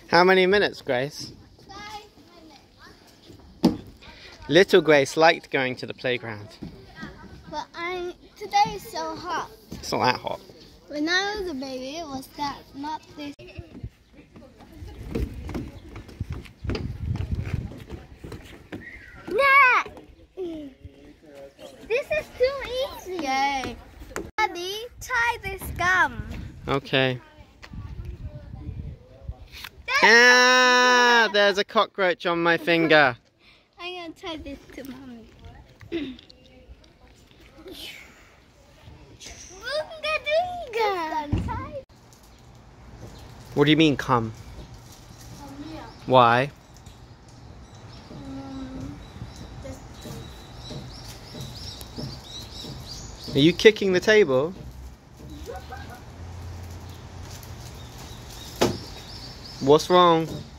How many minutes, Grace? 5 minutes. Little Grace liked going to the playground. But today is so hot. It's not that hot. When I was a baby, it was not this. Nah! This is too easy. Okay. Daddy, try this gum. Okay. Ah, there's a cockroach on my finger. I'm gonna try this to mommy. What do you mean, come? Why? Are you kicking the table? What's wrong?